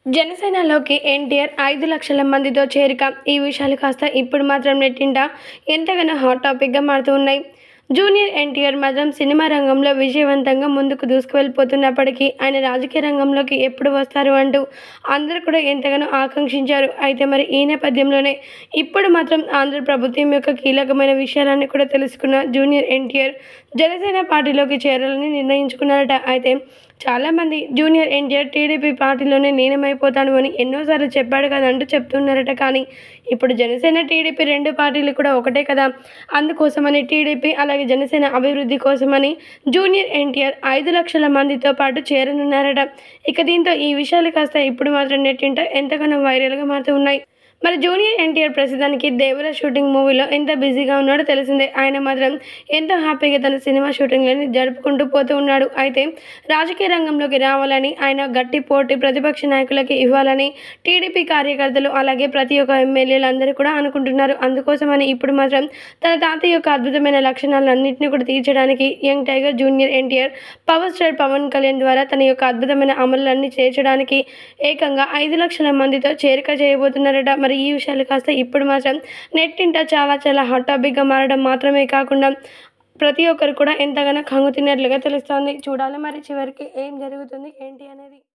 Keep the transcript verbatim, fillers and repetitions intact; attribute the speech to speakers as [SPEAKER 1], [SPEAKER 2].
[SPEAKER 1] జనసేనలోకి ఎన్టీఆర్ ఐదు లక్షల మందితో చేరిక. ఈ విషయాలు కాస్త ఇప్పుడు మాత్రం నెట్టింట ఎంతగానో హాట్ టాపిక్గా మారుతూ ఉన్నాయి. జూనియర్ ఎన్టీఆర్ మాత్రం సినిమా రంగంలో విజయవంతంగా ముందుకు దూసుకువెళ్ళిపోతున్నప్పటికీ ఆయన రాజకీయ రంగంలోకి ఎప్పుడు వస్తారు అంటూ అందరూ కూడా ఎంతగానో ఆకాంక్షించారు. అయితే మరి ఈ నేపథ్యంలోనే ఇప్పుడు మాత్రం ఆంధ్ర ప్రభుత్వం యొక్క కీలకమైన విషయాలన్నీ కూడా తెలుసుకున్న జూనియర్ ఎన్టీఆర్ జనసేన పార్టీలోకి చేరాలని నిర్ణయించుకున్నారట. అయితే చాలామంది జూనియర్ ఎన్టీఆర్ టీడీపీ పార్టీలోనే లీనమైపోతాను అని ఎన్నోసార్లు చెప్పాడు కదా అంటూ చెప్తున్నారట. కానీ ఇప్పుడు జనసేన టీడీపీ రెండు పార్టీలు కూడా ఒకటే కదా, అందుకోసమని టీడీపీ అలాగే జనసేన అభివృద్ధి కోసమని జూనియర్ ఎన్టీఆర్ ఐదు లక్షల మందితో పాటు చేరనున్నారట. ఇక దీంతో ఈ విషయాలు కాస్త ఇప్పుడు మాత్రం నెట్టింట ఎంతగానో వైరల్గా మారుతూ ఉన్నాయి. మరి జూనియర్ ఎన్టీఆర్ ప్రస్తుతానికి దేవర షూటింగ్ మూవీలో ఎంత బిజీగా ఉన్నాడో తెలిసిందే. ఆయన మాత్రం ఎంతో హ్యాపీగా తన సినిమా షూటింగ్లని జరుపుకుంటూ పోతూ ఉన్నాడు. అయితే రాజకీయ రంగంలోకి రావాలని ఆయన గట్టి పోటీ ప్రతిపక్ష నాయకులకి ఇవ్వాలని టీడీపీ కార్యకర్తలు అలాగే ప్రతి ఒక్క ఎమ్మెల్యేలు అందరూ కూడా అనుకుంటున్నారు. అందుకోసమని ఇప్పుడు మాత్రం తన తాతయ్య యొక్క అద్భుతమైన లక్షణాలన్నింటినీ కూడా తీర్చడానికి young tiger junior NTR power star Pawan Kalyan ద్వారా తన యొక్క అద్భుతమైన అమలులన్నీ చేర్చడానికి ఏకంగా ఐదు లక్షల మందితో చేరిక చేయబోతున్నారట. మరి ఈ విషయాలు కాస్త ఇప్పుడు మాత్రం నెట్టింట చాలా చాలా హాట్ టాపిక్గా మారడం మాత్రమే కాకుండా ప్రతి ఒక్కరు కూడా ఎంతగానో కంగు తిన్నట్లుగా తెలుస్తోంది. చూడాలి మరి చివరికి ఏం జరుగుతుంది ఏంటి అనేది.